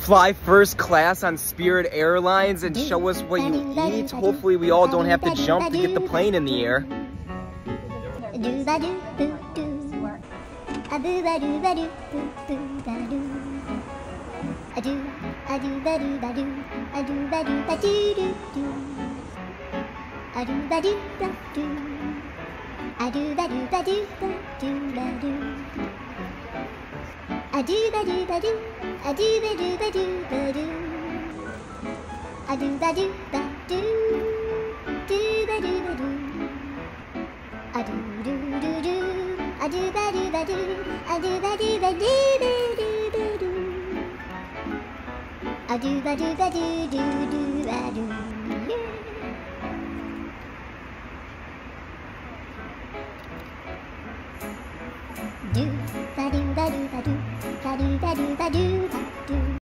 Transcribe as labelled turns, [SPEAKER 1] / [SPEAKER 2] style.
[SPEAKER 1] fly first class on Spirit Airlines and show us what you eat. Hopefully we all don't have to jump to get the plane in the air.
[SPEAKER 2] I do.